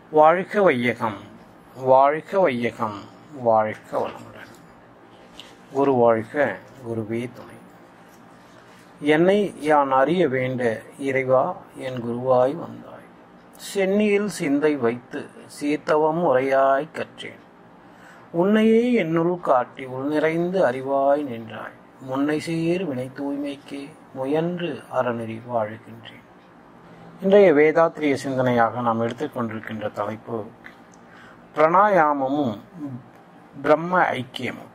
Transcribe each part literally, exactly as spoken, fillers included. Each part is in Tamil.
வாழ்க வையகம், வாழ்க வையகம், வாழ்க வளமுடன். குரு வாழ்க, குருவே துணை. என்னை யான் அறிய வேண்ட இறைவா என் குருவாய் வந்தாய். சென்னியில் சிந்தை வைத்து சீர்த்தவம் உரையாய் கற்றேன். உன்னையே என்னுள் காட்டி உள் நிறைந்து அறிவாய் நின்றாய். முன்னை சேர் வினை தூய்மைக்கே முயன்று அறநெறி வாழுகின்றேன். இன்றைய வேதாத்திரிய சிந்தனையாக நாம் எடுத்துக்கொண்டிருக்கின்ற தலைப்பு பிராணாயாமமும் பிரம்ம ஐக்கியமும்.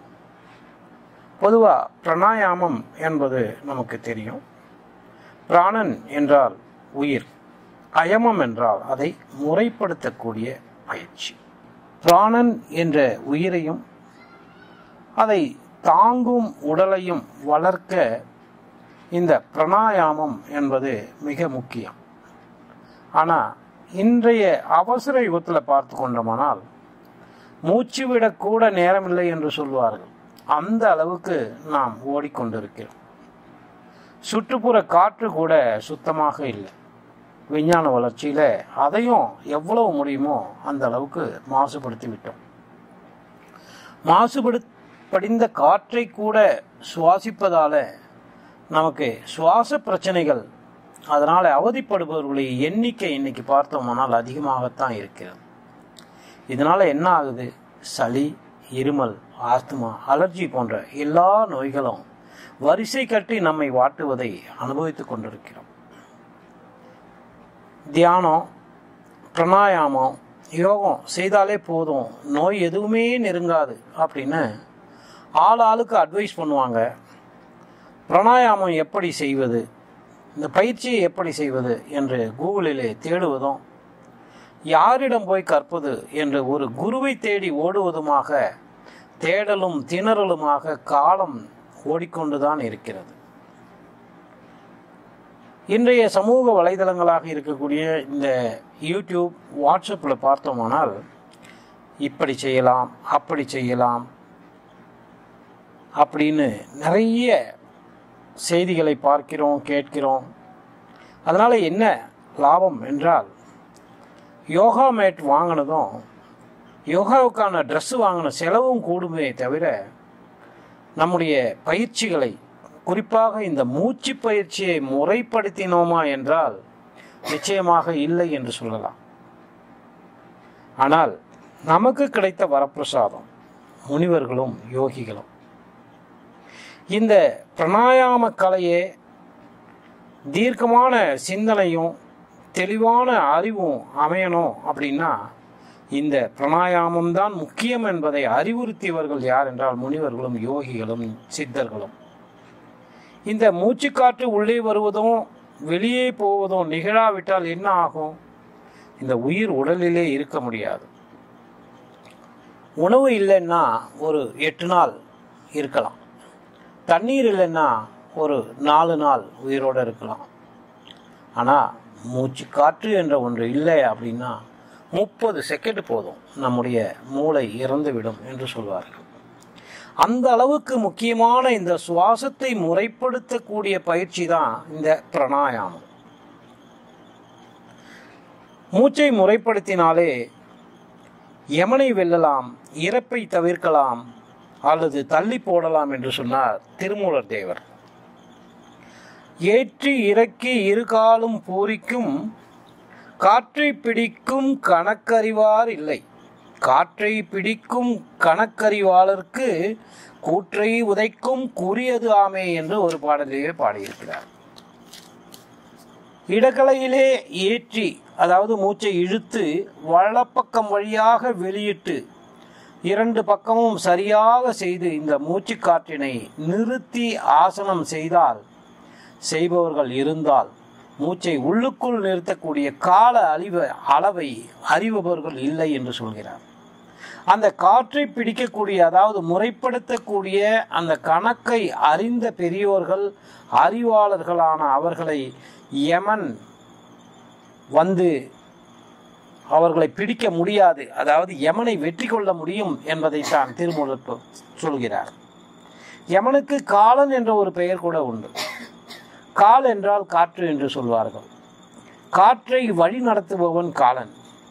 பொதுவாக பிராணாயாமம் என்பது நமக்கு தெரியும். பிராணன் என்றால் உயிர், அயமம் என்றால் அதை முறைப்படுத்தக்கூடிய பயிற்சி. பிராணன் என்ற உயிரையும் அதை தாங்கும் உடலையும் வளர்க்க இந்த பிராணாயாமம் என்பது மிக முக்கியம். ஆனால் இன்றைய அவசர யுகத்தில் பார்த்து கொண்டோமானால் மூச்சு விடக்கூட நேரமில்லை என்று சொல்வார்கள். அந்த அளவுக்கு நாம் ஓடிக்கொண்டிருக்கிறோம். சுற்றுப்புற காற்று கூட சுத்தமாக இல்லை. விஞ்ஞான வளர்ச்சியில் அதையும் எவ்வளவு முடியுமோ அந்த அளவுக்கு மாசுபடுத்தி விட்டோம். மாசுபடு படிந்த காற்றை கூட சுவாசிப்பதால நமக்கு சுவாச பிரச்சனைகள், அதனால் அவதிப்படுபவர்களுடைய எண்ணிக்கை இன்னைக்கு பார்த்தோம்னால் அதிகமாகத்தான் இருக்கிறது. இதனால் என்ன ஆகுது? சளி, இருமல், ஆஸ்துமா, அலர்ஜி போன்ற எல்லா நோய்களும் வரிசை கட்டி நம்மை வாட்டுவதை அனுபவித்துக் கொண்டிருக்கிறோம். தியானம், பிராணாயாமம், யோகம் செய்தாலே போதும், நோய் எதுவுமே நெருங்காது அப்படின்னு ஆள் ஆளுக்கு அட்வைஸ் பண்ணுவாங்க. பிராணாயாமம் எப்படி செய்வது, இந்த பயிற்சியை எப்படி செய்வது என்று கூகுளிலே தேடுவதும், யாரிடம் போய் கற்பது என்று ஒரு குருவை தேடி ஓடுவதுமாக தேடலும் திணறலுமாக காலம் ஓடிக்கொண்டுதான் இருக்கிறது. இன்றைய சமூக வலைதளங்களாக இருக்கக்கூடிய இந்த யூடியூப், வாட்ஸ்அப்பில் பார்த்தோமானால் இப்படி செய்யலாம், அப்படி செய்யலாம் அப்படின்னு நிறைய செய்திகளை பார்க்கிறோம், கேட்கிறோம். அதனால் என்ன லாபம் என்றால், யோகா மேட் வாங்கினதும் யோகாவுக்கான ட்ரெஸ்ஸு வாங்கின செலவும் கூடுமே தவிர நம்முடைய பயிற்சிகளை, குறிப்பாக இந்த மூச்சு பயிற்சியை முறைப்படுத்தினோமா என்றால் நிச்சயமாக இல்லை என்று சொல்லலாம். ஆனால் நமக்கு கிடைத்த வரப்பிரசாதம் முனிவர்களும் யோகிகளும். இந்த பிராணாயாம கலையே தீர்க்கமான சிந்தனையும் தெளிவான அறிவும் அமையணும் அப்படின்னா இந்த பிராணாயாமம் தான் முக்கியம் என்பதை அறிவுறுத்தியவர்கள் யார் என்றால் முனிவர்களும் யோகிகளும் சித்தர்களும். இந்த மூச்சுக்காற்று உள்ளே வருவதும் வெளியே போவதும் நிகழாவிட்டால் என்ன ஆகும்? இந்த உயிர் உடலிலே இருக்க முடியாது. உணவு இல்லைன்னா ஒரு எட்டு நாள் இருக்கலாம். தண்ணீர் இல்லைன்னா ஒரு நாலு நாள் உயிரோடு இருக்கலாம். ஆனால் மூச்சு காற்று என்ற ஒன்று இல்லை அப்படின்னா முப்பது செகண்ட் போதும் நம்முடைய மூளை இறந்துவிடும் என்று சொல்வார்கள். அந்த அளவுக்கு முக்கியமான இந்த சுவாசத்தை முறைப்படுத்தக்கூடிய பயிற்சி தான் இந்த பிராணாயாமம். மூச்சை முறைப்படுத்தினாலே யமனை வெல்லலாம், இறப்பை தவிர்க்கலாம் அல்லது தள்ளி போடலாம் என்று சொன்னார் திருமூலர் தேவர். ஏற்றி இறக்கி இரு காலும் பூரிக்கும் காற்றை பிடிக்கும் கணக்கறிவார் இல்லை. காற்றை பிடிக்கும் கணக்கறிவாளருக்கு கூற்றை உதைக்கும் குறியது ஆமே என்று ஒரு பாடலிலே பாடியிருக்கிறார். இடக்கலையிலே ஏற்றி, அதாவது மூச்சை இழுத்து வலப்பக்கம் வழியாக வெளியிட்டு இரண்டு பக்கமும் சரியாக செய்து இந்த மூச்சு காற்றினை நிறுத்தி ஆசனம் செய்தால், செய்பவர்கள் இருந்தால், மூச்சை உள்ளுக்குள் நிறுத்தக்கூடிய கால அழிவு அளவை அறிபவர்கள் இல்லை என்று சொல்கிறார். அந்த காற்றை பிடிக்கக்கூடிய, அதாவது முறைப்படுத்தக்கூடிய அந்த கணக்கை அறிந்த பெரியோர்கள், அறிவாளர்களான அவர்களை யமன் வந்து அவர்களை பிடிக்க முடியாது, அதாவது யமனை வெற்றி கொள்ள முடியும் என்பதைத்தான் திருமூலர் சொல்கிறார். யமனுக்கு காலன் என்ற ஒரு பெயர் கூட உண்டு. கால் என்றால் காற்று என்று சொல்வார்கள். காற்றை வழி நடத்துபவன் காலன்.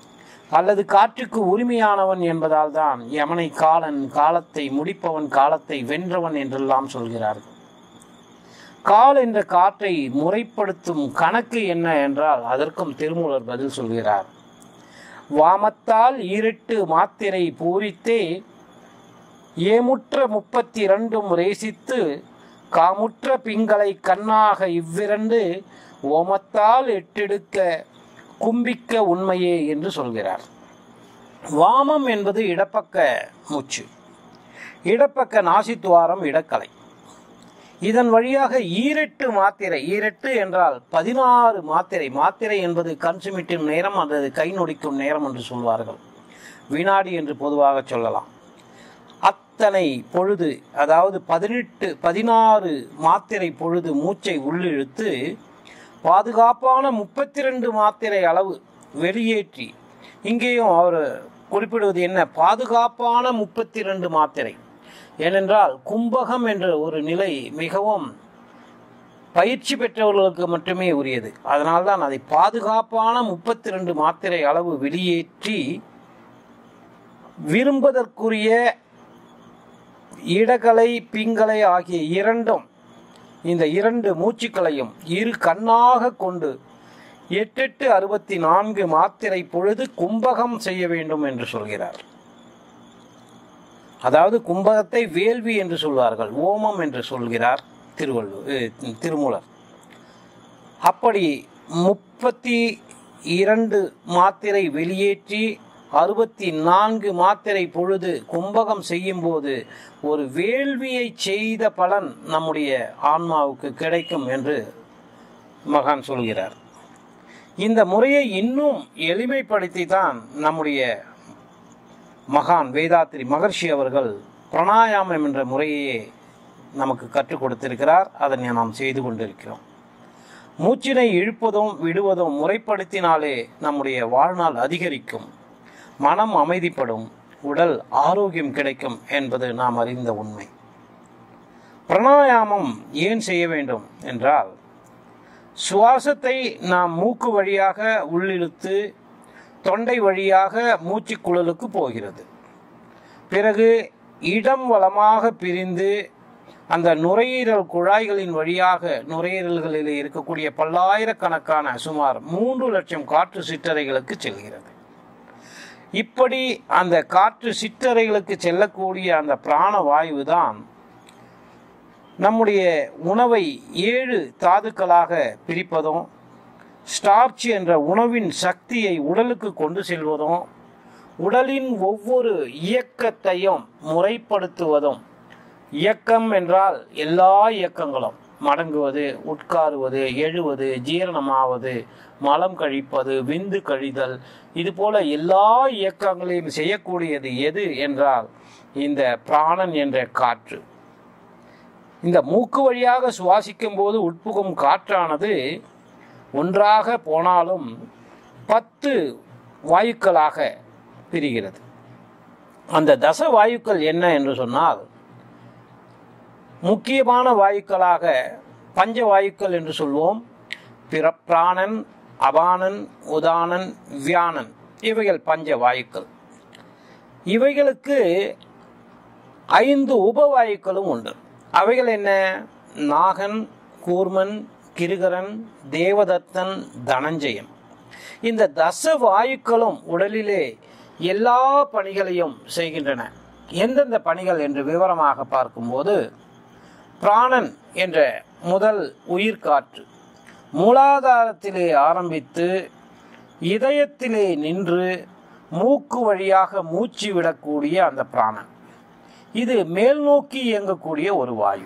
அல்லது காற்றுக்கு உரிமையானவன் என்பதால் தான் யமனை காலன், காலத்தை முடிப்பவன், காலத்தை வென்றவன் என்றெல்லாம் சொல்கிறார்கள். கால் என்ற காற்றை முறைப்படுத்தும் கணக்கு என்ன என்றால் அதற்கும் திருமூலர் பதில் சொல்கிறார். வாமத்தால் ஈரெட்டு மாத்திரை பூரித்தே ஏமுற்ற முப்பத்தி இரண்டும் ரேசித்து காமுற்ற பிங்களை கண்ணாக இவ்விரண்டு ஓமத்தால் எட்டெடுக்க கும்பிக்க உண்மையே என்று சொல்கிறார். வாமம் என்பது இடப்பக்க மூச்சு, இடப்பக்க நாசித்துவாரம், இடக்கலை. இதன் வழியாக ஈரெட்டு மாத்திரை, ஈரெட்டு என்றால் பதினாறு மாத்திரை, மாத்திரை என்பது கண் சிமிட்டும் நேரம் அல்லது கை நொடிக்கும் நேரம் என்று சொல்வார்கள், வினாடி என்று பொதுவாக சொல்லலாம். அத்தனை பொழுது, அதாவது பதினெட்டு பதினாறு மாத்திரை பொழுது மூச்சை உள்ளிழுத்து பாதுகாப்பான முப்பத்தி ரெண்டு மாத்திரை அளவு வெளியேற்றி, இங்கேயும் அவர் குறிப்பிடுவது என்ன, பாதுகாப்பான முப்பத்தி ரெண்டு மாத்திரை. ஏனென்றால் கும்பகம் என்ற ஒரு நிலை மிகவும் பயிற்சி பெற்றவர்களுக்கு மட்டுமே உரியது. அதனால்தான் அதை பாதுகாப்பான முப்பத்தி ரெண்டு மாத்திரை அளவு வெளியேற்றி விரும்பதற்குரிய இடகலை பிங்களை ஆகிய இரண்டும், இந்த இரண்டு மூச்சுக்களையும் இரு கண்ணாக கொண்டு எட்டெட்டு அறுபத்தி நான்கு மாத்திரை பொழுது கும்பகம் செய்ய வேண்டும் என்று சொல்கிறார். அதாவது கும்பகத்தை வேள்வி என்று சொல்வார்கள், ஓமம் என்று சொல்கிறார் திருவள்ளுவர் திருமூலர். அப்படி முப்பத்தி இரண்டு மாத்திரை வெளியேற்றி அறுபத்தி நான்கு மாத்திரை பொழுது கும்பகம் செய்யும் போது ஒரு வேள்வியை செய்த பலன் நம்முடைய ஆன்மாவுக்கு கிடைக்கும் என்று மகான் சொல்கிறார். இந்த முறையை இன்னும் எளிமைப்படுத்தி தான் நம்முடைய மகான் வேதாத்திரி மகர்ஷி அவர்கள் பிராணாயாமம் என்ற முறையே நமக்கு கற்றுக் கொடுத்திருக்கிறார். அதனை நாம் செய்து கொண்டிருக்கிறோம். மூச்சினை இழுப்பதும் விடுவதும் முறைப்படுத்தினாலே நம்முடைய வாழ்நாள் அதிகரிக்கும், மனம் அமைதிப்படும், உடல் ஆரோக்கியம் கிடைக்கும் என்பது நாம் அறிந்த உண்மை. பிராணாயாமம் ஏன் செய்ய வேண்டும் என்றால், சுவாசத்தை நாம் மூக்கு வழியாக உள்ளிழுத்து தொண்டை வழியாக மூச்சுக்குழலுக்கு போகிறது. பிறகு இடம் வலமாக பிரிந்து அந்த நுரையீரல் குழாய்களின் வழியாக நுரையீரல்களில் இருக்கக்கூடிய பல்லாயிரக்கணக்கான சுமார் மூன்று லட்சம் காற்று சிற்றறைகளுக்கு செல்கிறது. இப்படி அந்த காற்று சிற்றறைகளுக்கு செல்லக்கூடிய அந்த பிராண வாயு தான் நம்முடைய உணவை ஏழு தாதுக்களாக பிரிப்பதும், ஸ்டார்ச் என்ற உணவின் சக்தியை உடலுக்கு கொண்டு செல்வதும், உடலின் ஒவ்வொரு இயக்கத்தையும் முறைப்படுத்துவதும். இயக்கம் என்றால் எல்லா இயக்கங்களும், மடங்குவது, உட்காருவது, எழுவது, ஜீரணமாவது, மலம் கழிப்பது, விந்து கழிதல், இதுபோல எல்லா இயக்கங்களையும் செய்யக்கூடியது எது என்றால் இந்த பிராணன் என்ற காற்று. இந்த மூக்கு வழியாக சுவாசிக்கும் போது உட்புகும் காற்றானது ஒன்றாக போனாலும் பத்து வாயுக்களாக பிரிகிறது. அந்த தச வாயுக்கள் என்ன என்று சொன்னால், முக்கியமான வாயுக்களாக பஞ்ச வாயுக்கள் என்று சொல்வோம். பிற பிராணன், அபானன், உதானன், வியானன், இவைகள் பஞ்ச வாயுக்கள். இவைகளுக்கு ஐந்து உபவாயுக்களும் உண்டு. அவைகள் என்ன? நாகன், கூர்மன், கிருகரன், தேவதத்தன், தனஞ்சயன். இந்த தச வாயுக்களும் உடலிலே எல்லா பணிகளையும் செய்கின்றன. எந்தெந்த பணிகள் என்று விவரமாக பார்க்கும்போது, பிராணன் என்ற முதல் உயிர்காற்று மூலாதாரத்திலே ஆரம்பித்து இதயத்திலே நின்று மூக்கு வழியாக மூச்சு விடக்கூடிய அந்த பிராணன், இது மேல் நோக்கி இயங்கக்கூடிய ஒரு வாயு.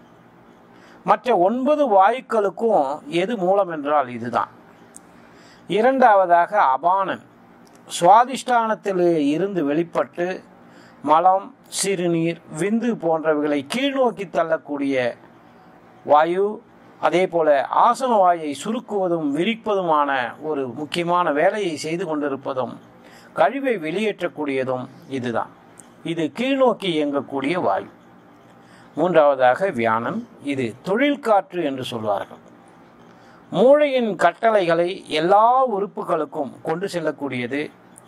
மற்ற ஒன்பது வாயுக்களுக்கும் எது மூலம் என்றால் இதுதான். இரண்டாவதாக அபானன், சுவாதிஷ்டானத்திலே இருந்து வெளிப்பட்டு மலம், சிறுநீர், விந்து போன்றவைகளை கீழ்நோக்கி தள்ளக்கூடிய வாயு. அதே போல ஆசன வாயை சுருக்குவதும் விரிப்பதுமான ஒரு முக்கியமான வேலையை செய்து கொண்டிருப்பதும் கழிவை வெளியேற்றக்கூடியதும் இதுதான். இது கீழ்நோக்கி இயங்கக்கூடிய வாயு. மூன்றாவதாக வியானன், இது தொழில் காற்று என்று சொல்வார்கள். மூளையின் கட்டளைகளை எல்லா உறுப்புகளுக்கும் கொண்டு செல்லக்கூடியது.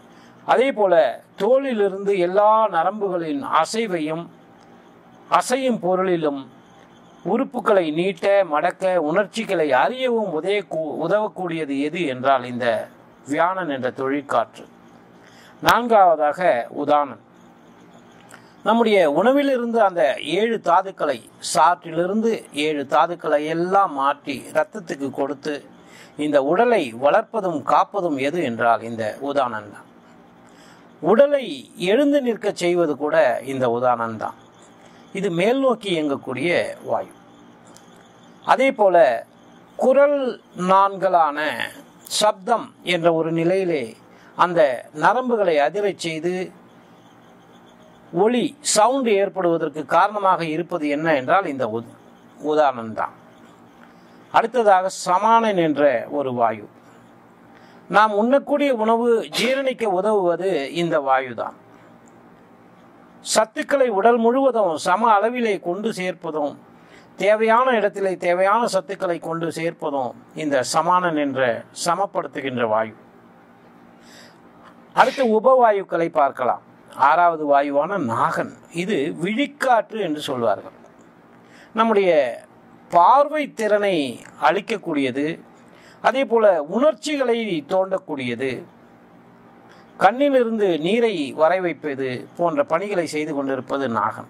அதே போல தோலிலிருந்து எல்லா நரம்புகளின் அசைவையும் அசையும் பொருளிலும் உறுப்புகளை நீட்ட மடக்க உணர்ச்சிகளை அறியவும் உதய உதவக்கூடியது எது என்றால் இந்த வியானன் என்ற தொழிற்காற்று. நான்காவதாக உதானன். நம்முடைய உணவிலிருந்து அந்த ஏழு தாதுக்களை சாற்றிலிருந்து ஏழு தாதுக்களை எல்லாம் மாற்றி இரத்தத்துக்கு கொடுத்து இந்த உடலை வளர்ப்பதும் காப்பதும் எது என்றால் இந்த உதானன் தான். உடலை எழுந்து நிற்க செய்வது கூட இந்த உதானன் தான். இது மேல் நோக்கி இயங்கக்கூடிய வாயு. அதே போல குரல் நான்களான சப்தம் என்ற ஒரு நிலையிலே அந்த நரம்புகளை அதிரச் செய்து ஒளி சவுண்டு ஏற்படுவதற்கு காரணமாக இருப்பது என்ன என்றால் இந்த உதாரணம் தான். அடுத்ததாக சமானன் என்ற ஒரு வாயு. நாம் உண்ணக்கூடிய உணவு ஜீரணிக்க உதவுவது இந்த வாயுதான். சத்துக்களை உடல் முழுவதும் சம அளவிலே கொண்டு சேர்ப்பதும் தேவையான இடத்திலே தேவையான சத்துக்களை கொண்டு சேர்ப்பதும் இந்த சமானன் என்ற சமப்படுத்துகின்ற வாயு. அடுத்து உபவாயுக்களை பார்க்கலாம். ஆறாவது வாயுவான நாகன். இது விழிக்காற்று என்று சொல்வார்கள். நம்முடைய பார்வை திறனை அளிக்கக்கூடியது, அதே போல உணர்ச்சிகளை தோண்டக்கூடியது, கண்ணிலிருந்து நீரை வர வைப்பது போன்ற பணிகளை செய்து கொண்டிருப்பது நாகன்.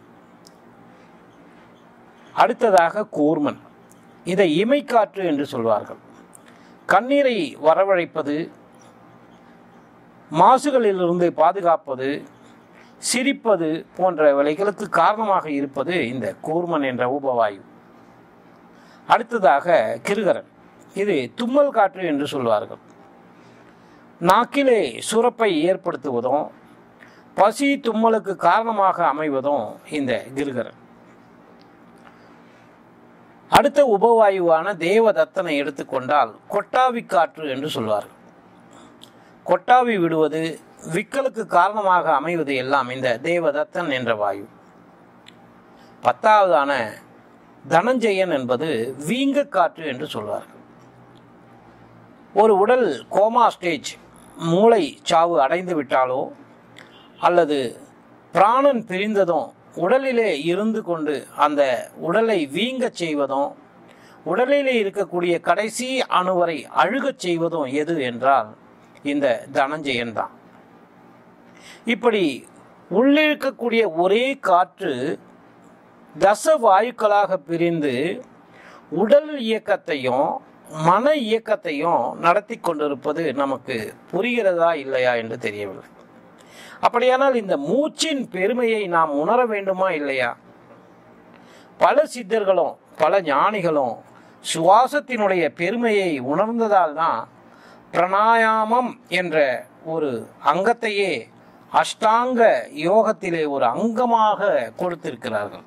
அடுத்ததாக கூர்மன். இதை இமைக்காற்று என்று சொல்வார்கள். கண்ணீரை வரவழைப்பது, மாசுகளிலிருந்து பாதுகாப்பது, சிரிப்பது போன்ற வேலைகளுக்கு காரணமாக இருப்பது இந்த கூர்மன் என்ற உபவாயு. அடுத்ததாக கிருகரன். இது தும்மல் காற்று என்று சொல்வார்கள். நாக்கிலே சுரப்பை ஏற்படுத்துவதும் பசி தும்மலுக்கு காரணமாக அமைவதும் இந்த கிருகரன். அடுத்த உபவாயுவான தேவதத்தனை எடுத்துக்கொண்டால் கொட்டாவி காற்று என்று சொல்வார்கள். கொட்டாவி விடுவது, விக்கலுக்கு காரணமாக அமைவது எல்லாம் இந்த தேவதத்தன் என்ற வாயு. பத்தாவதான தனஞ்சயன் என்பது வீங்க காற்று என்று சொல்வார்கள். ஒரு உடல் கோமா ஸ்டேஜ், மூளை சாவு அடைந்து விட்டாலோ அல்லது பிராணன் பிரிந்ததும் உடலிலே இருந்து கொண்டு அந்த உடலை வீங்க செய்வதும் உடலிலே இருக்கக்கூடிய கடைசி அணுவரை அழுகச் செய்வதும் எது என்றால் இந்த தனஞ்சயன் தான். இப்படி உள்ளிருக்கக்கூடிய ஒரே காற்று தச வாயுக்களாக பிரிந்து உடல் இயக்கத்தையும் மன இயக்கத்தையும் நடத்தி கொண்டிருப்பது நமக்கு புரிகிறதா இல்லையா என்று தெரியவில்லை. அப்படியானால் இந்த மூச்சின் பெருமையை நாம் உணர வேண்டுமா இல்லையா? பல சித்தர்களும் பல ஞானிகளும் சுவாசத்தினுடைய பெருமையை உணர்ந்ததால் தான் பிராணாயாமம் என்ற ஒரு அங்கத்தையே அஷ்டாங்க யோகத்திலே ஒரு அங்கமாக கொடுத்திருக்கிறார்கள்.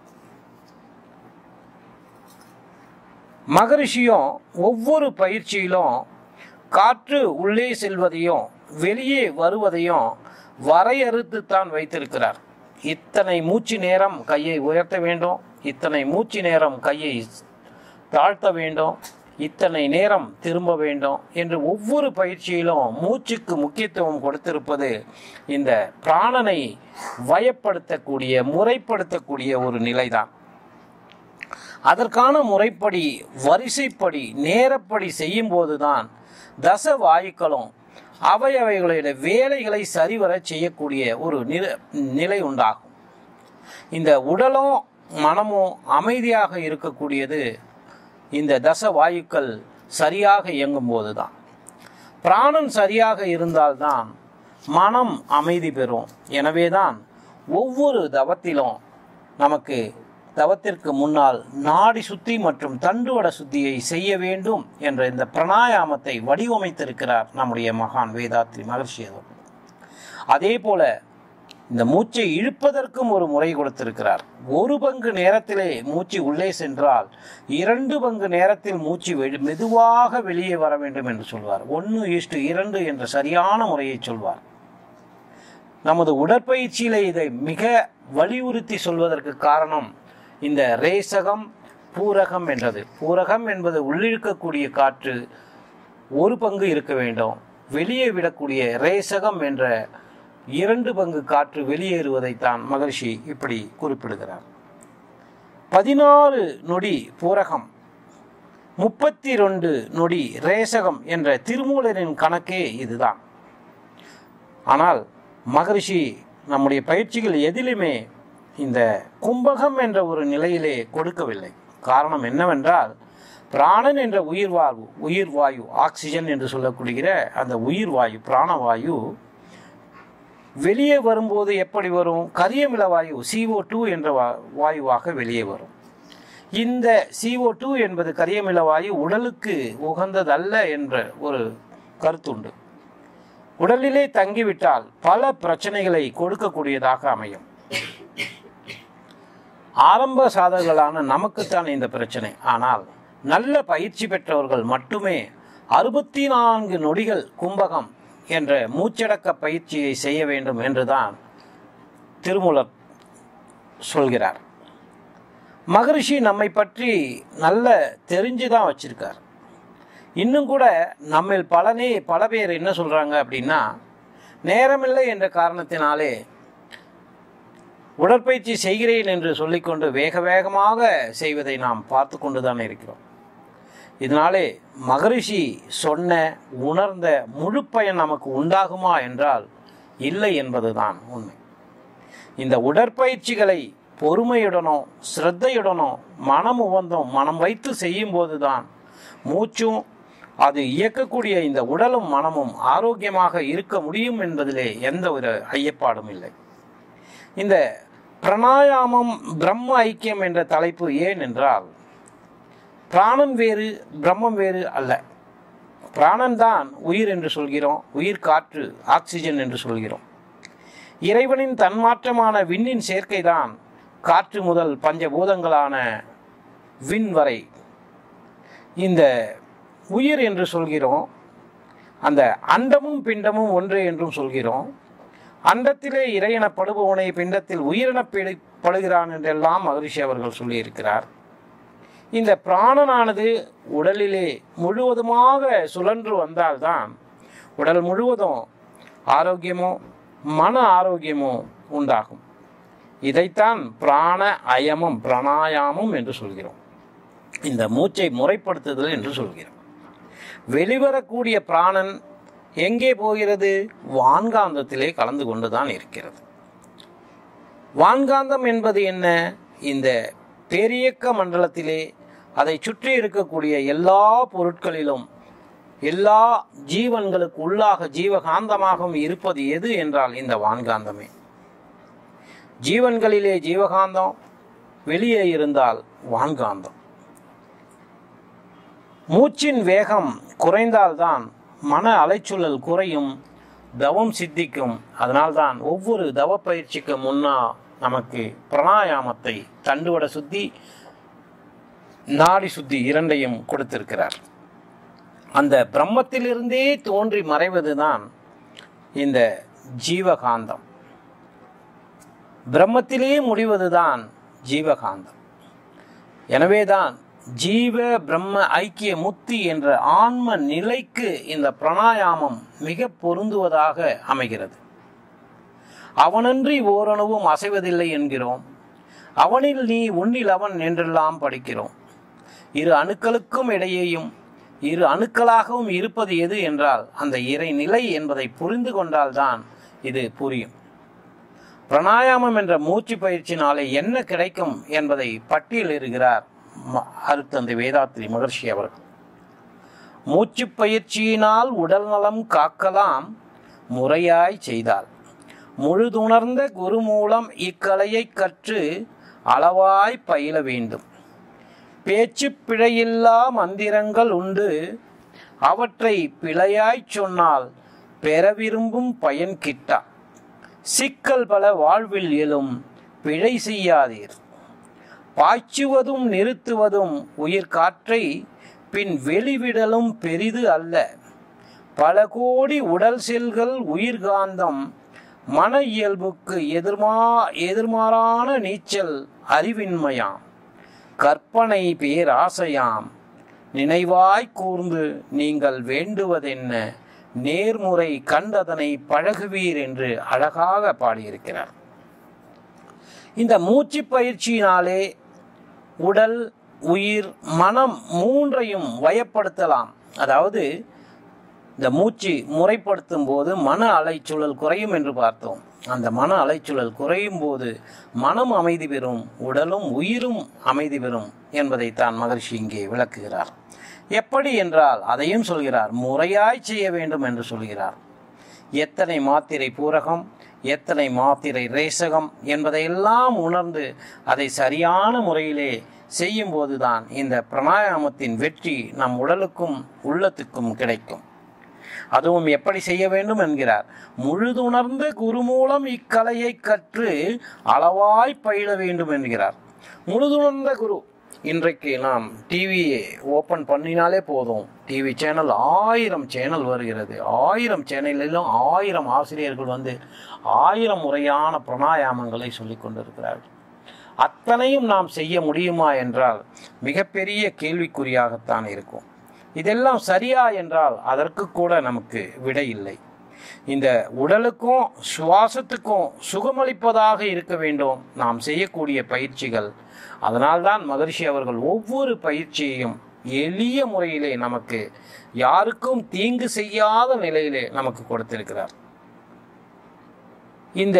மகரிஷியும் ஒவ்வொரு பயிற்சியிலும் காற்று உள்ளே செல்வதையும் வெளியே வருவதையும் வரையறுத்து தான் வைத்திருக்கிறார். இத்தனை மூச்சு நேரம் கையை உயர்த்த வேண்டும், இத்தனை மூச்சு நேரம் கையை தாழ்த்த வேண்டும், இத்தனை நேரம் திரும்ப வேண்டும் என்று ஒவ்வொரு பயிற்சியிலும் மூச்சுக்கு முக்கியத்துவம் கொடுத்திருப்பது இந்த பிராணனை வயப்படுத்தக்கூடிய முறைப்படுத்தக்கூடிய ஒரு நிலைதான். அதற்கான முறைப்படி வரிசைப்படி நேரப்படி செய்யும் போதுதான் தச வாயுக்களும் அவை அவைகளுடைய வேலைகளை சரிவர செய்யக்கூடிய ஒரு நிலை உண்டாகும். இந்த உடலும் மனமும் அமைதியாக இருக்கக்கூடியது இந்த தச வாயுக்கள் சரியாக இயங்கும் போதுதான். பிராணன் சரியாக இருந்தால்தான் மனம் அமைதி பெறும். எனவேதான் ஒவ்வொரு தவத்திலும் நமக்கு தவத்திற்கு முன்னால் நாடி சுத்தி மற்றும் தண்டுவட சுத்தியை செய்ய வேண்டும் என்ற இந்த பிராணாயாமத்தை வடிவமைத்திருக்கிறார் நம்முடைய மகான் வேதாத்ரி மகர்ஷி. அதே போல இந்த மூச்சை இழுப்பதற்கும் ஒரு முறை கொடுத்திருக்கிறார். ஒரு பங்கு நேரத்திலே மூச்சு உள்ளே சென்றால் இரண்டு பங்கு நேரத்தில் மூச்சு மெதுவாக வெளியே வர வேண்டும் என்று சொல்வார். ஒன்று ஈஸ்டு இரண்டு என்ற சரியான முறையை சொல்வார். நமது உடற்பயிற்சியிலே இதை மிக வலியுறுத்தி சொல்வதற்கு காரணம் இந்த ரேசகம் பூரகம் என்றது. பூரகம் என்பது உள்ளிழுக்கக்கூடிய காற்று ஒரு பங்கு இருக்க வேண்டும், வெளியே விடக்கூடிய ரேசகம் என்ற இரண்டு பங்கு காற்று வெளியேறுவதைத்தான் மகரிஷி இப்படி குறிப்பிடுகிறார். பதினாறு நொடி பூரகம், முப்பத்தி ரெண்டு நொடி ரேசகம் என்ற திருமூலரின் கணக்கே இதுதான். ஆனால் மகரிஷி நம்முடைய பயிற்சிகள் எதிலுமே இந்த கும்பகம் என்ற ஒரு நிலையிலே கொடுக்கவில்லை. காரணம் என்னவென்றால், பிராணன் என்ற உயிர் வாயு உயிர் வாயு ஆக்சிஜன் என்று சொல்லக்கூடிய அந்த உயிர் வாயு பிராணவாயு வெளியே வரும்போது எப்படி வரும்? கரியமில வாயு சி ஓ டூ என்ற வாயுவாக வெளியே வரும். இந்த சி ஓ டூ என்பது கரியமில வாயு உடலுக்கு உகந்ததல்ல என்ற ஒரு கருத்துண்டு. உடலிலே தங்கிவிட்டால் பல பிரச்சனைகளை கொடுக்கக்கூடியதாக அமையும். ஆரம்ப சாதகர்களான நமக்குத்தான் இந்த பிரச்சனை. ஆனால் நல்ல பயிற்சி பெற்றவர்கள் மட்டுமே அறுபத்தி நான்கு நொடிகள் கும்பகம் என்ற மூச்சடக்க பயிற்சியை செய்ய வேண்டும் என்றுதான் திருமூலர் சொல்கிறார். மகரிஷி நம்மை பற்றி நல்ல தெரிஞ்சுதான் வச்சிருக்கார். இன்னும் கூட நம்மில் பலனே பல பேர் என்ன சொல்றாங்க அப்படின்னா, நேரமில்லை என்ற காரணத்தினாலே உடற்பயிற்சி செய்கிறேன் என்று சொல்லிக்கொண்டு வேக வேகமாக செய்வதை நாம் பார்த்து கொண்டுதான் இருக்கிறோம். இதனாலே மகரிஷி சொன்ன உணர்ந்த முழு பயன் நமக்கு உண்டாகுமா என்றால் இல்லை என்பதுதான் உண்மை. இந்த உடற்பயிற்சிகளை பொறுமையுடனோ சிரத்தையுடனோ மனம் உவந்தும் மனம் வைத்து செய்யும் போதுதான் மூச்சும் அது இயக்கக்கூடிய இந்த உடலும் மனமும் ஆரோக்கியமாக இருக்க முடியும் என்பதிலே எந்த ஒரு ஐயப்பாடும் இல்லை. இந்த பிராணாயாமம் பிரம்ம ஐக்கியம் என்ற தலைப்பு ஏன் என்றால், பிராணன் வேறு பிரம்மம் வேறு அல்ல. பிராணன் தான் உயிர் என்று சொல்கிறோம், உயிர் காற்று ஆக்சிஜன் என்று சொல்கிறோம். இறைவனின் தன்மாற்றமான விண்ணின் சேர்க்கை தான் காற்று முதல் பஞ்சபூதங்களான விண் வரை இந்த உயிர் என்று சொல்கிறோம். அந்த அண்டமும் பிண்டமும் ஒன்றே என்றும் சொல்கிறோம். அண்டத்திலே இறை எனப்படுபவனை பிண்டத்தில் உயிரினப்படுகிறான் என்றெல்லாம் மகரிஷி அவர்கள் சொல்லியிருக்கிறார். இந்த பிராணனானது உடலிலே முழுவதுமாக சுழன்று வந்தால்தான் உடல் முழுவதும் ஆரோக்கியமோ மன ஆரோக்கியமோ உண்டாகும். இதைத்தான் பிராண அயமம் பிராணாயாமம் என்று சொல்கிறோம். இந்த மூச்சை முறைப்படுத்துதல் என்று சொல்கிறோம். வெளிவரக்கூடிய பிராணன் எங்கே போகிறது? வான்காந்தத்திலே கலந்து கொண்டுதான் இருக்கிறது. வான்காந்தம் என்பது என்ன? இந்த பேரியக்க மண்டலத்திலே அதை சுற்றி இருக்கக்கூடிய எல்லா பொருட்களிலும் எல்லா ஜீவன்களுக்கு உள்ளாக ஜீவகாந்தமாகவும் இருப்பது எது என்றால் இந்த வான்காந்தமே. ஜீவன்களிலே ஜீவகாந்தம், வெளியே இருந்தால் வான்காந்தம். மூச்சின் வேகம் குறைந்தால்தான் மன அலைச்சூழல் குறையும், தவம் சித்திக்கும். அதனால்தான் ஒவ்வொரு தவ பயிற்சிக்கு முன்னா நமக்கு பிராணாயாமத்தை தண்டுவட சுத்தி நாடி சுத்தி இரண்டையும் கொடுத்திருக்கிறார். அந்த பிரம்மத்திலிருந்தே தோன்றி மறைவதுதான் இந்த ஜீவகாந்தம். பிரம்மத்திலே முடிவதுதான் ஜீவகாந்தம். எனவேதான் ஜீவ பிரம்ம ஐக்கிய முக்தி என்ற ஆன்ம நிலைக்கு இந்த பிராணாயாமம் மிக பொருந்துவதாக அமைகிறது. அவனன்றி ஓரணுவும் அசைவதில்லை என்கிறோம். அவனில் நீ உன்னில் அவன் என்றெல்லாம் படிக்கிறோம். இரு அணுக்களுக்கும் இடையேயும் இரு அணுக்களாகவும் இருப்பது எது என்றால் அந்த இறை நிலை என்பதை புரிந்து கொண்டால்தான் இது புரியும். பிராணாயாமம் என்ற மூச்சு பயிற்சினாலே என்ன கிடைக்கும் என்பதை பட்டியலிடுகிறார் அருட்தந்தை வேதாத்ரி மகர்ஷி அவர்கள். மூச்சு பயிற்சியினால் உடல் நலம் காக்கலாம் முறையாய் செய்தால், முழுதுணர்ந்த குரு மூலம் இக்கலையை கற்று அளவாய் பயில வேண்டும். பேச்சு பிழையில்லா மந்திரங்கள் உண்டு, அவற்றை பிழையாய் சொன்னால் பெற விரும்பும் பயன் கிட்டா. சிக்கல் பல வாழ்வில் எழும் பிழை செய்யாதீர். பாய்ச்சுவதும் நிறுத்துவதும் உயிர் காற்றை பின் வெளிவிடலும் பெரிது அல்ல. பல கோடி உடல் செல்கள் உயிர்காந்தம் மன இயல்புக்கு எதிர்மா எதிர்மாறான நீச்சல் அறிவின்மையாம். கற்பனை பேராசையாம். நினைவாய் கூர்ந்து நீங்கள் வேண்டுவதென்ன நேர்முறை கண்டதனை பழகுவீர் என்று அழகாக பாடியிருக்கிறார். இந்த மூச்சு பயிற்சியினாலே உடல், உயிர், மனம் மூன்றையும் வயப்படுத்தலாம். அதாவது இந்த மூச்சு முறைப்படுத்தும் போது மன அலைச்சூழல் குறையும் என்று பார்த்தோம். அந்த மன அலைச்சூழல் குறையும் போது மனம் அமைதி பெறும், உடலும் உயிரும் அமைதி பெறும் என்பதைத்தான் மகரிஷி இங்கே விளக்குகிறார். எப்படி என்றால் அதையும் சொல்கிறார். முறையாய் செய்ய வேண்டும் என்று சொல்கிறார். எத்தனை மாத்திரை பூரகம், எத்தனை மாத்திரை ரேசகம் என்பதையெல்லாம் உணர்ந்து அதை சரியான முறையிலே செய்யும் போதுதான் இந்த பிராணாயாமத்தின் வெற்றி நம் உடலுக்கும் உள்ளத்துக்கும் கிடைக்கும். அதுவும் எப்படி செய்ய வேண்டும் என்கிறார். முழுதுணர்ந்த குரு மூலம் இக்கலையை கற்று அளவாய் பயில வேண்டும் என்கிறார். முழுதுணர்ந்த குரு. இன்றைக்கு நாம் டிவியை ஓப்பன் பண்ணினாலே போதும், டிவி சேனல் ஆயிரம் சேனல் வருகிறது. ஆயிரம் சேனலிலும் ஆயிரம் ஆசிரியர்கள் வந்து ஆயிரம் முறையான பிராணாயாமங்களை சொல்லிக் கொண்டிருக்கிறார்கள். அத்தனையும் நாம் செய்ய முடியுமா என்றால் மிகப்பெரிய கேள்விக்குறியாகத்தான் இருக்கும். இதெல்லாம் சரியா என்றால் அதற்கு கூட நமக்கு விடை இல்லை. இந்த உடலுக்கும் சுவாசத்துக்கும் சுகமளிப்பதாக இருக்க வேண்டும் நாம் செய்யக்கூடிய பயிற்சிகள். அதனால்தான் மகரிஷி அவர்கள் ஒவ்வொரு பயிற்சியையும் எளிய முறையிலே நமக்கு, யாருக்கும் தீங்கு செய்யாத நிலையிலே நமக்கு கொடுத்திருக்கிறார். இந்த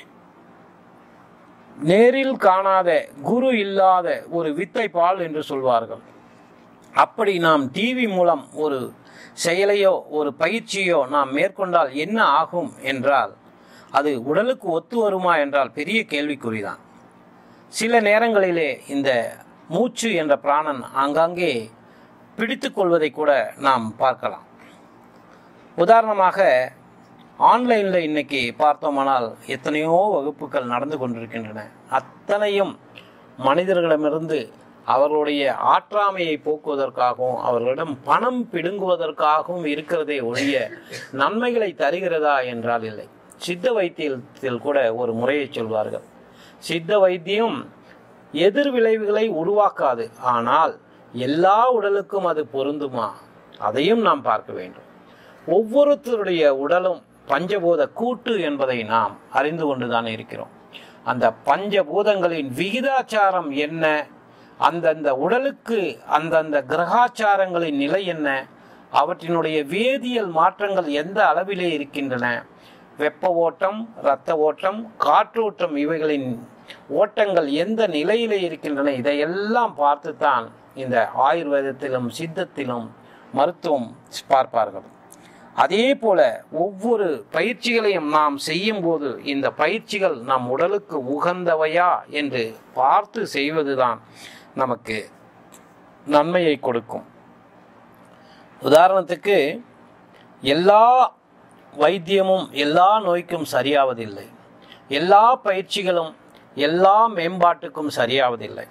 நேரில் காணாத குரு இல்லாத ஒரு வித்தை பால் என்று சொல்வார்கள். அப்படி நாம் டிவி மூலம் ஒரு செயலையோ ஒரு பயிற்சியோ நாம் மேற்கொண்டால் என்ன ஆகும் என்றால் அது உடலுக்கு ஒத்து வருமா என்றால் பெரிய கேள்விக்குறிதான். சில நேரங்களிலே இந்த மூச்சு என்ற பிராணன் ஆங்காங்கே பிடித்து கொள்வதை கூட நாம் பார்க்கலாம். உதாரணமாக ஆன்லைனில் இன்னைக்கு பார்த்தோமானால் எத்தனையோ வகுப்புகள் நடந்து கொண்டிருக்கின்றன. அத்தனையும் மனிதர்களிடமிருந்து அவர்களுடைய ஆற்றாமையை போக்குவதற்காகவும் அவர்களிடம் பணம் பிடுங்குவதற்காகவும் இருக்கிறதே ஒழிய நன்மைகளை தருகிறதா என்றால் இல்லை. சித்த வைத்தியத்தில் கூட ஒரு முறையை சொல்வார்கள். சித்த வைத்தியம் எதிர் விளைவுகளை உருவாக்காது, ஆனால் எல்லா உடலுக்கும் அது பொருந்துமா அதையும் நாம் பார்க்க வேண்டும். ஒவ்வொருத்தருடைய உடலும் பஞ்சபூத கூட்டு என்பதை நாம் அறிந்து கொண்டுதான் இருக்கிறோம். அந்த பஞ்சபூதங்களின் விகிதாச்சாரம் என்ன, அந்தந்த உடலுக்கு அந்தந்த கிரகாச்சாரங்களின் நிலை என்ன, அவற்றினுடைய வேதியியல் மாற்றங்கள் எந்த அளவிலே இருக்கின்றன, வெப்ப ஓட்டம், இரத்த ஓட்டம், காற்றோட்டம், இவைகளின் ஓட்டங்கள் எந்த நிலையிலே இருக்கின்றன, இதையெல்லாம் பார்த்துத்தான் இந்த ஆயுர்வேதத்திலும் சித்தத்திலும் மருத்துவம் பார்ப்பார்கள். அதே போல ஒவ்வொரு பயிற்சிகளையும் நாம் செய்யும் போது இந்த பயிற்சிகள் நம் உடலுக்கு உகந்தவையா என்று பார்த்து செய்வதுதான் நமக்கு நன்மையை கொடுக்கும். உதாரணத்துக்கு எல்லா வைத்தியமும் எல்லா நோய்க்கும் சரியாவதில்லை, எல்லா பயிற்சிகளும் எல்லா மேம்பாட்டுக்கும் சரியாவதில்லை.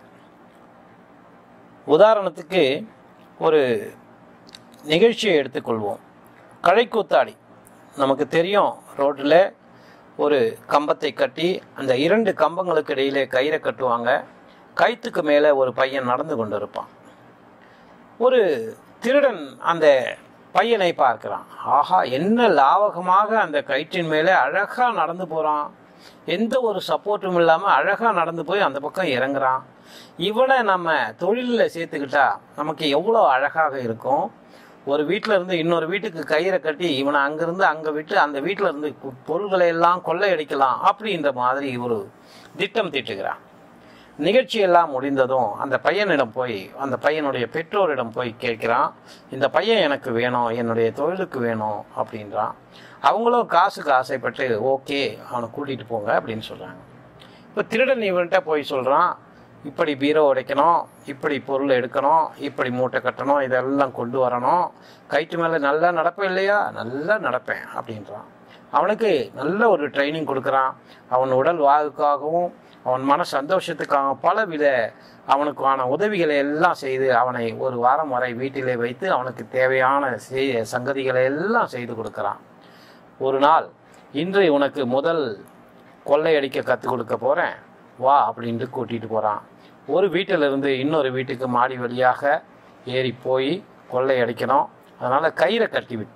உதாரணத்துக்கு ஒரு நிகழ்ச்சியை எடுத்துக்கொள்வோம். கழைக்கூத்தாடி நமக்கு தெரியும். ரோட்டில் ஒரு கம்பத்தை கட்டி அந்த இரண்டு கம்பங்களுக்கு இடையிலே கயிறை கட்டுவாங்க. கயிற்றுக்கு மேலே ஒரு பையன் நடந்து கொண்டு இருப்பான். ஒரு திருடன் அந்த பையனை பார்க்கிறான். ஆஹா, என்ன லாவகமாக அந்த கயிற்றின் மேலே அழகாக நடந்து போகிறான், எந்த ஒரு சப்போர்ட்டும் இல்லாமல் அழகாக நடந்து போய் அந்த பக்கம் இறங்குறான். இவனை நம்ம தொழிலில் சேர்த்துக்கிட்டா நமக்கு எவ்வளோ அழகாக இருக்கும். ஒரு வீட்டில் இருந்து இன்னொரு வீட்டுக்கு கயிறை கட்டி இவனை அங்கேருந்து அங்கே விட்டு அந்த வீட்டில் இருந்து பொருள்களை எல்லாம் கொள்ளையடிக்கலாம் அப்படின்ற மாதிரி ஒரு திட்டம் தீட்டுகிறான். நிகழ்ச்சியெல்லாம் முடிந்ததும் அந்த பையனிடம் போய் அந்த பையனுடைய பெற்றோரிடம் போய் கேட்குறான், இந்த பையன் எனக்கு வேணும், என்னுடைய தொழிலுக்கு வேணும் அப்படின்றான். அவங்களும் காசுக்கு ஆசைப்பட்டு ஓகே அவனை கூட்டிகிட்டு போங்க அப்படின்னு சொல்கிறாங்க. இப்போ திருடன் இவன்கிட்ட போய் சொல்கிறான், இப்படி பீரோ உடைக்கணும், இப்படி பொருள் எடுக்கணும், இப்படி மூட்டை கட்டணும், இதெல்லாம் கொண்டு வரணும், கயிற்று மேலே நல்லா நடப்பேன் இல்லையா, நல்லா நடப்பேன் அப்படின்றான். அவனுக்கு நல்ல ஒரு ட்ரைனிங் கொடுக்குறான். அவன் உடல் வாகுக்காகவும் அவன் மன சந்தோஷத்துக்காக பலவித அவனுக்கான உதவிகளை எல்லாம் செய்து அவனை ஒரு வாரம் வரை வீட்டிலே வைத்து அவனுக்கு தேவையான சங்கதிகளை எல்லாம் செய்து கொடுக்குறான். ஒரு நாள், இன்று உனக்கு முதல் கொள்ளையடிக்க கற்றுக் கொடுக்க போகிறேன் வா அப்படின்ட்டு கூட்டிகிட்டு போகிறான். ஒரு வீட்டிலிருந்து இன்னொரு வீட்டுக்கு மாடி வழியாக ஏறி போய் கொள்ளையடிக்கணும். அதனால் கயிறை கட்டி விட்டான்.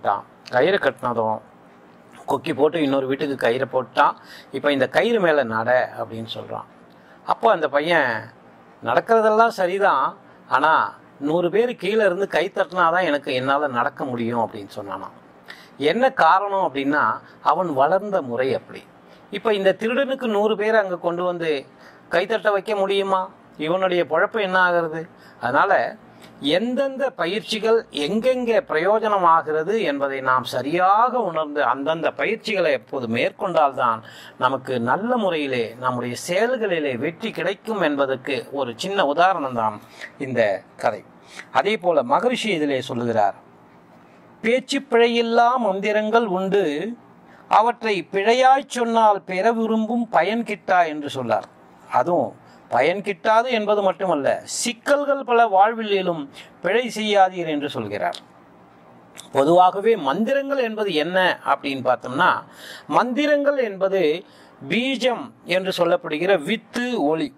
கயிறை கட்டினதும் கொக்கி போட்டு இன்னொரு வீட்டுக்கு கயிறை போட்டான். இப்போ இந்த கயிறு மேலே நட அப்படின்னு சொல்கிறான். அப்போ அந்த பையன் நடக்கிறதெல்லாம் சரிதான், ஆனால் நூறு பேர் கீழே இருந்து கை தட்டினாதான் எனக்கு என்னால் நடக்க முடியும் அப்படின்னு சொன்னானான். என்ன காரணம் அப்படின்னா அவன் வளர்ந்த முறை அப்படி. இப்போ இந்த திருடனுக்கு நூறு பேர் அங்கே கொண்டு வந்து கைத்தட்ட வைக்க முடியுமா? இவனுடைய பொழப்பு என்ன ஆகிறது? அதனால் எந்தெந்த பயிற்சிகள் எங்கெங்கே பிரயோஜனமாகிறது என்பதை நாம் சரியாக உணர்ந்து அந்தந்த பயிற்சிகளை எப்போது மேற்கொண்டால்தான் நமக்கு நல்ல முறையிலே நம்முடைய செயல்களிலே வெற்றி கிடைக்கும் என்பதற்கு ஒரு சின்ன உதாரணம் தான் இந்த கதை. அதே போல மகரிஷி இதிலே சொல்லுகிறார், பேச்சு பிழையில்லா மந்திரங்கள் உண்டு, அவற்றை பிழையாய் சொன்னால் பெற விரும்பும் பயன் கிட்டா என்று சொன்னார். அதுவும் பயன் கிட்டாது என்பது மட்டுமல்ல, சிக்கல்கள் பல வாழ்விலும் பிழை செய்யாதீர் என்று சொல்கிறார். பொதுவாகவே மந்திரங்கள் என்பது என்ன அப்படின்னு பார்த்தோம்னா, மந்திரங்கள் என்பது பீஜம் என்று சொல்லப்படுகிற வித்து ஒளி.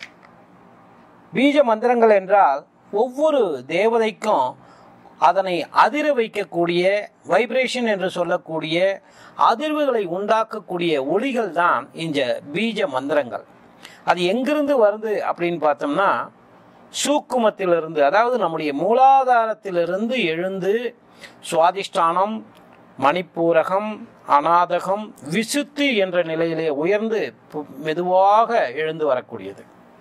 பீஜ மந்திரங்கள் என்றால் ஒவ்வொரு தேவதைக்கும் அதனை அதிர வைக்கக்கூடிய வைப்ரேஷன் என்று சொல்லக்கூடிய அதிர்வுகளை உண்டாக்கக்கூடிய ஒளிகள் தான் இந்த பீஜ மந்திரங்கள். அது எங்கிருந்து வருது அப்படின்னு பார்த்தோம்னா, சூக்குமத்திலிருந்து, அதாவது நம்முடைய மூலாதாரத்திலிருந்து எழுந்து சுவாதிஷ்டானம், மணிப்பூரகம், அநாதகம், விசுத்தி என்ற நிலையிலே உயர்ந்து மெதுவாக எழுந்து வரக்கூடியது.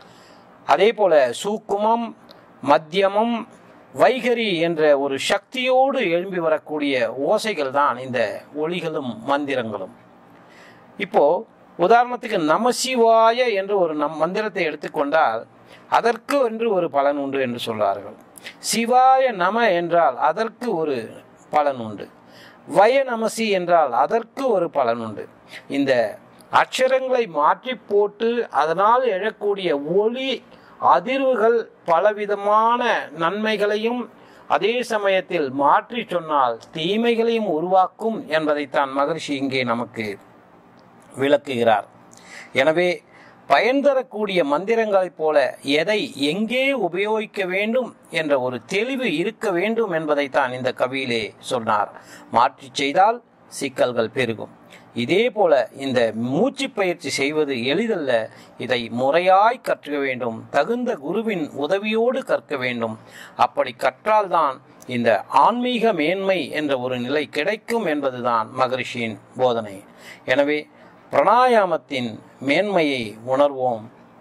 அதே போல சூக்குமம், மத்தியமம், வைகரி என்ற ஒரு சக்தியோடு எழும்பி வரக்கூடிய ஓசைகள் தான் இந்த ஒளிகளும் மந்திரங்களும். இப்போ உதாரணத்துக்கு நமசிவாய என்று ஒரு நம் மந்திரத்தை எடுத்துக்கொண்டால் அதற்கு என்று ஒரு பலன் உண்டு என்று சொல்வார்கள். சிவாய நம என்றால் அதற்கு ஒரு பலன் உண்டு. வய நமசி என்றால் அதற்கு ஒரு பலன் உண்டு. இந்த அக்ஷரங்களை மாற்றி போட்டு அதனால் எழக்கூடிய ஒளி அதிர்வுகள் பலவிதமான நன்மைகளையும் அதே சமயத்தில் மாற்றி சொன்னால் தீமைகளையும் உருவாக்கும் என்பதைத்தான் மகரிஷி இங்கே நமக்கு விளக்குகிறார். எனவே பயன் தரக்கூடிய மந்திரங்களைப் போல எதை எங்கே உபயோகிக்க வேண்டும் என்ற ஒரு தெளிவு இருக்க வேண்டும் என்பதைத்தான் இந்த கவியிலே சொன்னார். மாற்றி செய்தால் சிக்கல்கள் பெருகும். இதே போல இந்த மூச்சு பயிற்சி செய்வது எளிதல்ல. இதை முறையாய் கற்க வேண்டும், தகுந்த குருவின் உதவியோடு கற்க வேண்டும். அப்படி கற்றால்தான் இந்த ஆன்மீக மேன்மை என்ற ஒரு நிலை கிடைக்கும் என்பதுதான் மகரிஷியின் போதனை. எனவே பிராணாயாமத்தின் மேன்மையை உணர்வோம்.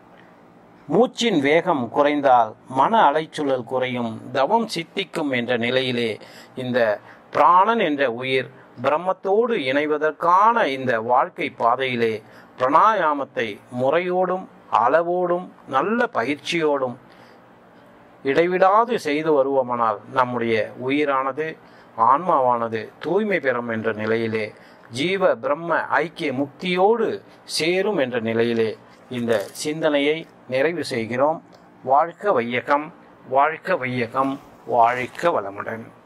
மூச்சின் வேகம் குறைந்தால் மன அலைச்சூழல் குறையும், தவம் சித்திக்கும் என்ற நிலையிலே இந்த பிராணன் என்ற உயிர் பிரம்மத்தோடு இணைவதற்கான இந்த வாழ்க்கை பாதையிலே பிராணாயாமத்தை முறையோடும் அளவோடும் நல்ல பயிற்சியோடும் இடைவிடாது செய்து வருவோமானால் நம்முடைய உயிரானது ஆன்மாவானது தூய்மை பெறும் என்ற நிலையிலே ஜீவ பிரம்ம ஐக்கிய முக்தியோடு சேரும் என்ற நிலையிலே இந்த சிந்தனையை நிறைவு செய்கிறோம். வாழ்க வையகம், வாழ்க வையகம், வாழ்க வளமுடன்.